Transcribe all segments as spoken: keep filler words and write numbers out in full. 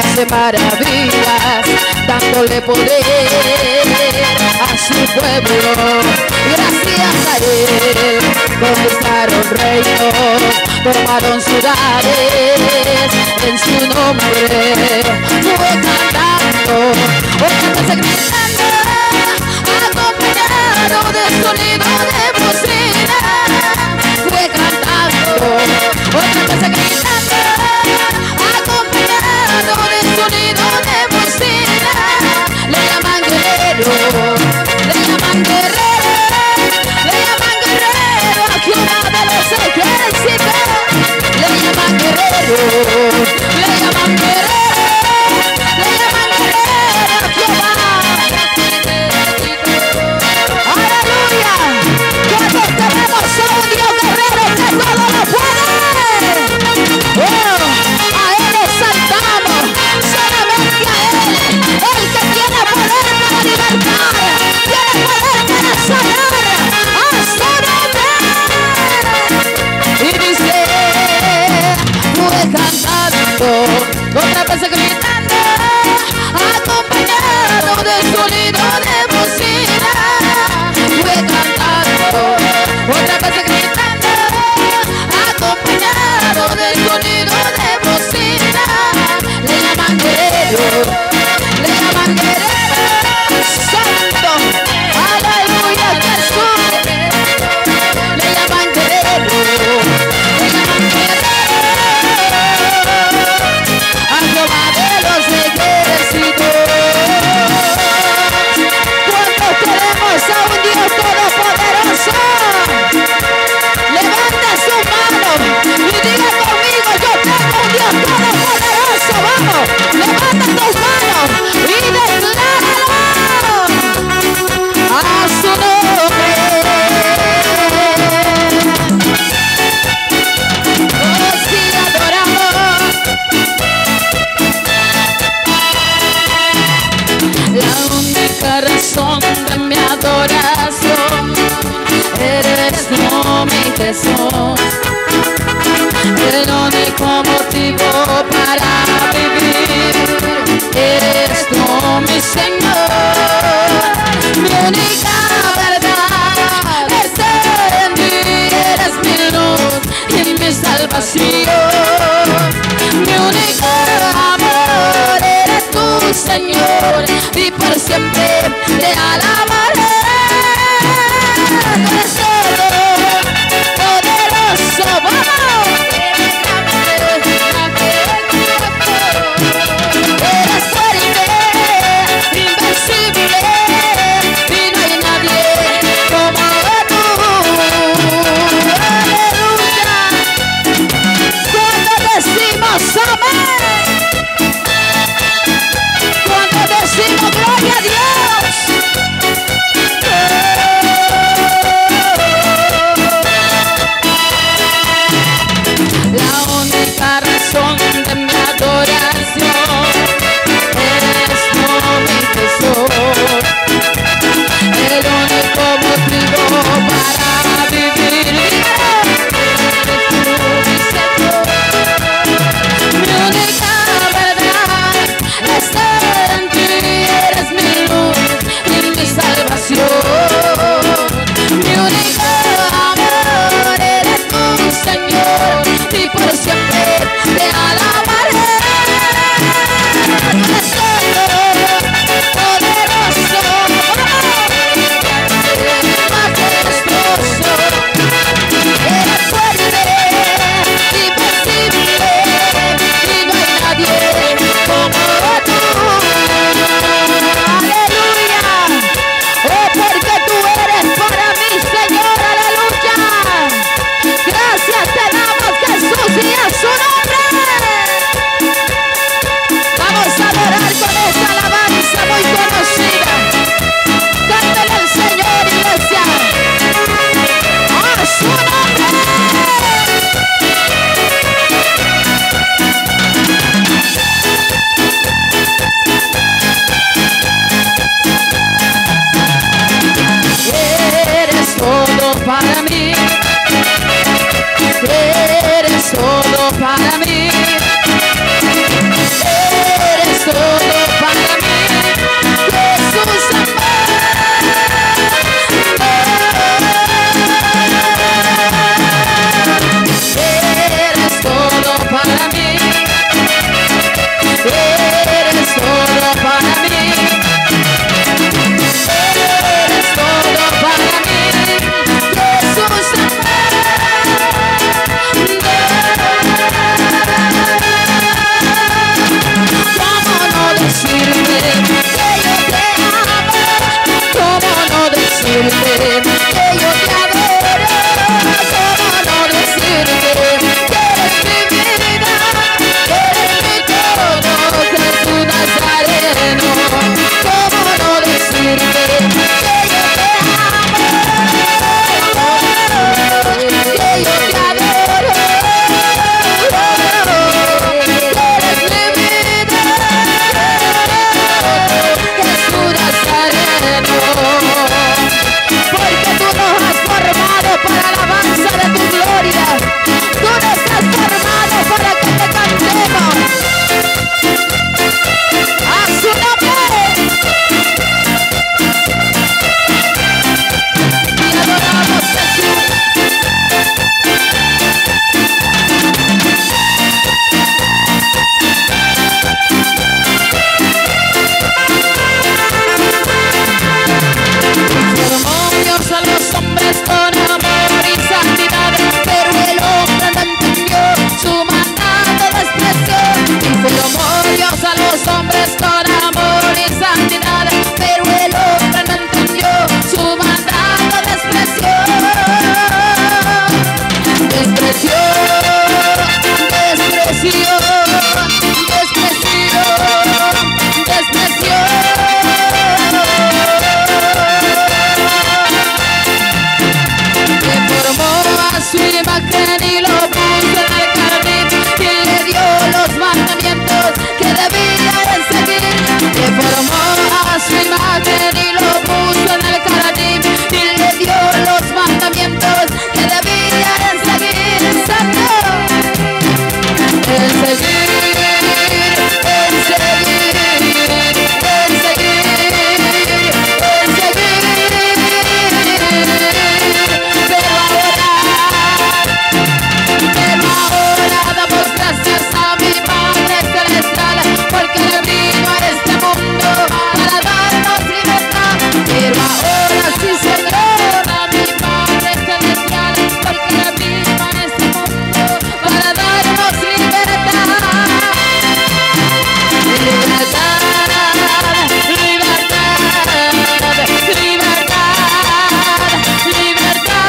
hace maravillas, dándole poder a su pueblo. Gracias a él conquistaron reinos, tomaron ciudades en su nombre. Fue cantando, otra vez gritando, acompañado de sonido de bocina. Fue cantando, otra vez gritando, acompañado de sonido de bocina. Le llaman guerrero, le llaman guerrero, le llaman guerrero a Jehová de los ejércitos. Le llaman guerrero, le llaman guerrero, le llaman guerrero a Jehová. Aleluya, todos tenemos un Dios guerrero que todo lo puede. Oh, a él exaltamos, solamente a él, el que tiene poder para libertar, tiene poder para sanar, a su nombre. Y dice, fue cantando, otra vez gritando, acompañado de sonido de bocina. Fue cantando, otra vez gritando, acompañado de sonido de bocina. Le llaman guerrero, le llaman guerrero santo. Aleluya, Jesús. Le llaman guerrero, le llaman guerrero a Jehová de los ejércitos. ¿Cuántos queremos a un Dios todopoderoso? Levante su mano y diga conmigo, yo tengo un Dios todopoderoso. Vamos, levanta tus manos y decláralo a su nombre. Oh, sí, adoramos. La única razón de mi adoración eres tú, mi Jesús. El único motivo para vivir eres tú, mi Señor. Mi única verdad es en ti, eres mi luz y mi salvación. Mi único amor eres tú, Señor, y por siempre te alabaré. Tú eres todopoderoso, vamos. Eres fuerte, invencible, y no hay nadie como tú. Aleluya. Cuando decimos amén, cuando decimos gloria a Dios. La única razón de mi adoración eres tú, mi Jesús. El único motivo para vivir eres tú, mi Señor. Mi única verdad es en ti, eres mi luz y mi salvación. Mi único amor eres tú, Señor, y por siempre te alabaré. Tú eres todopoderoso, majestuoso, eres fuerte, invencible, y no hay nadie como tú. Aleluya. Oh, porque tú eres para mí, Señor. Aleluya. Gracias te damos, Jesús, y a su nombre. Vamos a adorar con esta alabanza muy conocida. Cántale al Señor, iglesia. A su nombre. Eres todo para mí. Eres todo para mí. Eres hombres con amor y santidad, pero el hombre no entendió, su mandato despreció. Y formó Dios a los hombres con amor y santidad, pero el hombre no entendió, su mandato despreció. Despreció, despreció, despreció, despreció. A su imagen y lo puso en el jardín, quien le dio los mandamientos que debía de seguir. Le formó a su imagen y lo puso en el jardín, quien le dio los mandamientos que debía de seguir. Santo, en seguir, en seguir, en seguir, en seguir. Gracias a mi Padre Celestial, porque Él vino a este mundo para darnos libertad. Pero ahora sí, Señor, a mi Padre Celestial, porque Él vino a este mundo para darnos libertad. Libertad, libertad, libertad, libertad.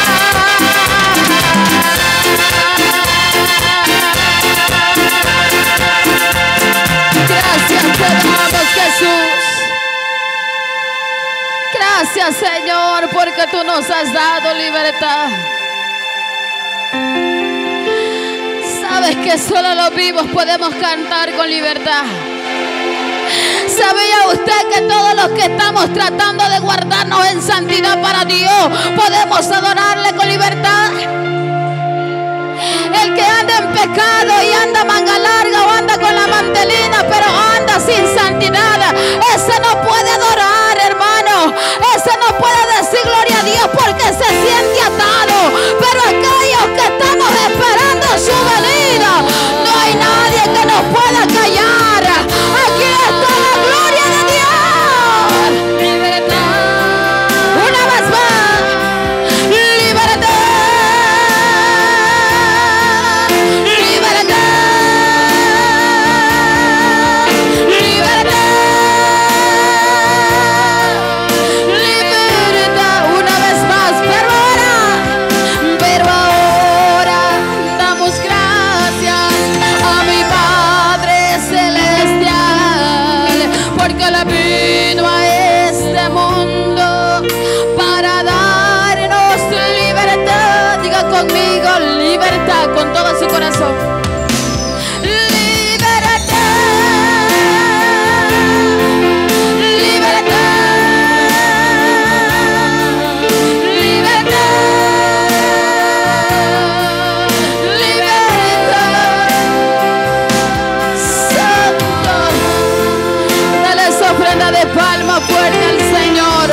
Gracias te damos, Jesús. Gracias, Señor, porque tú nos has dado libertad. Sabes que solo los vivos podemos cantar con libertad. ¿Sabía usted que todos los que estamos tratando de guardarnos en santidad para Dios podemos adorarle con libertad? El que anda en pecado y anda manga larga o anda con la mantelina pero anda sin santidad, ese no puede adorar, hermano. Ese no puede decir gloria a Dios porque se siente atado. Pero aquellos que estamos esperando su venida, no hay nadie que nos pueda callar. Aquí está la gloria de Dios. Libertad. Una vez más. Libertad. Vino a este mundo para darnos libertad. Diga conmigo, libertad, con todo su corazón. Libertad, libertad, libertad, libertad. Santo. Ofrenda de palma fuerte al Señor.